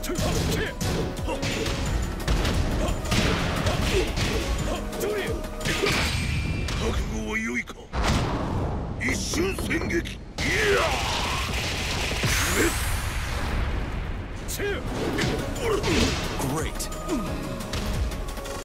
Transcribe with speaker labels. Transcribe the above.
Speaker 1: 覚悟は良いか。一瞬戦撃。いや。
Speaker 2: Great.